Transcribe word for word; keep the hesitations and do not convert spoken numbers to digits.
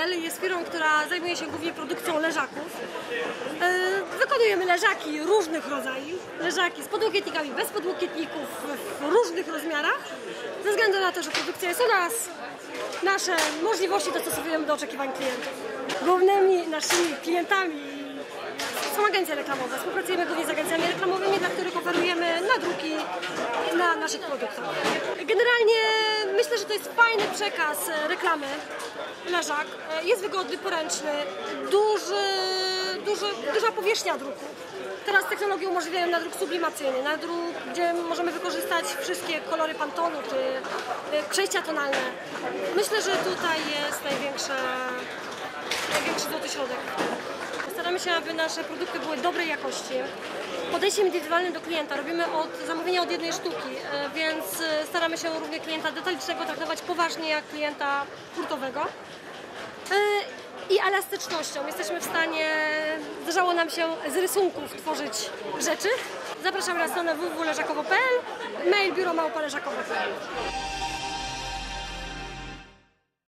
L jest firmą, która zajmuje się głównie produkcją leżaków. Wykonujemy leżaki różnych rodzajów, leżaki z podłokietnikami, bez podłokietników, w różnych rozmiarach. Ze względu na to, że produkcja jest u nas, nasze możliwości dostosowujemy do oczekiwań klientów. Głównymi naszymi klientami są agencje reklamowe. Współpracujemy głównie z agencjami reklamowymi, dla których oferujemy nadruki na naszych produktach. Generalnie myślę, że to jest fajny przekaz reklamy. Leżak jest wygodny, poręczny, duży, duży, duża powierzchnia druku. Teraz technologie umożliwiają nadruk sublimacyjny, nadruk, gdzie możemy wykorzystać wszystkie kolory Pantonu czy przejścia tonalne. Myślę, że tutaj jest największy, największy złoty środek. Staramy się, aby nasze produkty były dobrej jakości. Podejściem indywidualnym do klienta robimy od zamówienia od jednej sztuki, więc staramy się równie klienta detalicznego traktować poważnie jak klienta hurtowego. I elastycznością. Jesteśmy w stanie, zdarzało nam się z rysunków tworzyć rzeczy. Zapraszamy na stronę w w w kropka leżakowo kropka p l, mail biuro małpa leżakowo kropka p l.